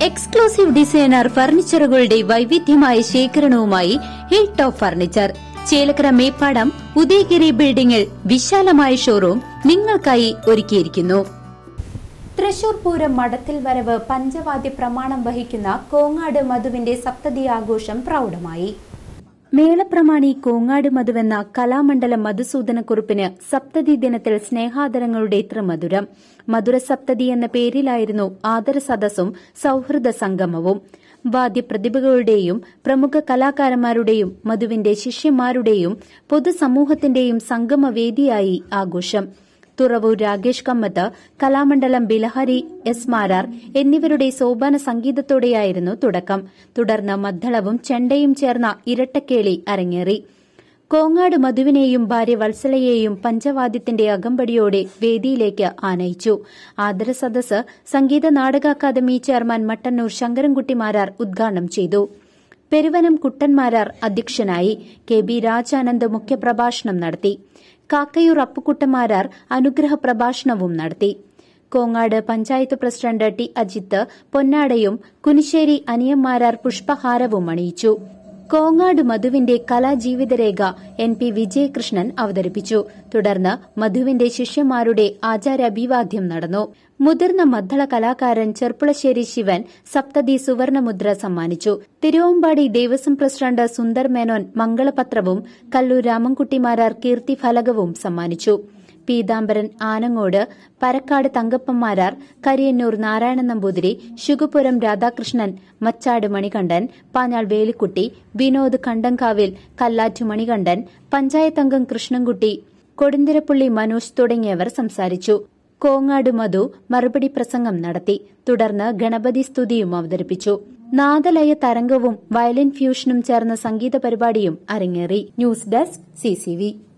Exclusive designer ഫർണിച്ചറുകളുടെ വൈവിധ്യമായ ശേഖരണവുമായി Hill Top Furniture, Chelakkara Meppadam Udayagiri ബിൽഡിംഗിൽ വിശാലമായ ഷോറൂം നിങ്ങൾക്കായി ഒരുക്കിയിരിക്കുന്നു. തൃശൂർ പൂരം മഠത്തിൽ വരവ് പഞ്ചവാദ്യ പ്രമാണം വഹിക്കുന്ന കോങ്ങാട് മധുവിന്റെ സപ്തതി ആഘോഷം പ്രൗഢമായി. മേളപ്രമാണി കോങ്ങാട് മധുവെന്ന കലാമണ്ഡലം മധുസൂദനക്കുറുപ്പിന് സപ്തതി ദിനത്തിൽ സ്നേഹാദരങ്ങളുടെ ത്രിമധുരം. മധുര സപ്തതി എന്ന പേരിലായിരുന്നു ആദര സദസ്സും സൌഹൃദ സംഗമവും. വാദ്യപ്രതിഭകളുടെയും പ്രമുഖ കലാകാരന്മാരുടെയും മധുവിന്റെ ശിഷ്യന്മാരുടെയും പൊതുസമൂഹത്തിന്റെയും സംഗമവേദിയായി ആഘോഷം. തുറവൂർ രാകേഷ് കമ്മത്ത്, കലാമണ്ഡലം ബിലഹരി എസ് മാരാർ എന്നിവരുടെ സോപാന സംഗീതത്തോടെയായിരുന്നു തുടക്കം. തുടർന്ന് മദ്ദളവും ചെണ്ടയും ചേർന്ന ഇരട്ടക്കേളി അരങ്ങേറി. കോങ്ങാട് മധുവിനെയും ഭാര്യ വത്സലയെയും പഞ്ചവാദ്യത്തിന്റെ അകമ്പടിയോടെ വേദിയിലേക്ക് ആനയിച്ചു. ആദര സദസ് സംഗീത നാടക അക്കാദമി ചെയർമാൻ മട്ടന്നൂർ ശങ്കരൻകുട്ടി മാരാർ ഉദ്ഘാടനം ചെയ്തു. പെരുവനം കുട്ടൻമാരാർ അധ്യക്ഷനായി. കെ ബി രാജാനന്ദ് മുഖ്യപ്രഭാഷണം നടത്തി. കാക്കയൂർ അപ്പുക്കുട്ടമാരാർ അനുഗ്രഹ പ്രഭാഷണവും നടത്തി. കോങ്ങാട് പഞ്ചായത്ത് പ്രസിഡന്റ് ടി അജിത്ത് പൊന്നാടയും കുനിശ്ശേരി അനിയന്മാരാർ പുഷ്പഹാരവും അണിയിച്ചു. കോങ്ങാട് മധുവിന്റെ കലാജീവിതരേഖ എൻ പി വിജയകൃഷ്ണൻ അവതരിപ്പിച്ചു. തുടർന്ന് മധുവിന്റെ ശിഷ്യന്മാരുടെ ആചാരാഭിവാദ്യം നടന്നു. മുതിർന്ന മദ്ദള കലാകാരൻ ചെർപ്പുളശ്ശേരി ശിവൻ സപ്തതി സുവർണമുദ്ര സമ്മാനിച്ചു. തിരുവമ്പാടി ദേവസ്വം പ്രസിഡന്റ് സുന്ദർ മേനോൻ മംഗളപത്രവും കല്ലൂർ രാമൻകുട്ടിമാരാർ കീർത്തിഫലകവും സമ്മാനിച്ചു. പീതാംബരൻ ആനങ്ങോട്, പരക്കാട് തങ്കപ്പന്മാരാർ, കരിയന്നൂർ നാരായണൻ നമ്പൂതിരി, ശുഗപുരം രാധാകൃഷ്ണൻ, മച്ചാട് മണികണ്ഠൻ, പാഞ്ഞാൾ വേലിക്കുട്ടി, വിനോദ് കണ്ടങ്കാവിൽ, കല്ലാറ്റു മണികണ്ഠൻ, പഞ്ചായത്ത് അംഗം കൃഷ്ണൻകുട്ടി, കൊടുന്തിരപ്പള്ളി മനോജ് തുടങ്ങിയവർ സംസാരിച്ചു. കോങ്ങാട് മധു മറുപടി പ്രസംഗം നടത്തി. തുടർന്ന് ഗണപതി സ്തുതിയും അവതരിപ്പിച്ചു. നാദലയ തരംഗവും വയലിൻ ഫ്യൂഷനും ചേർന്ന സംഗീത പരിപാടിയും അരങ്ങേറി. News desk CCV.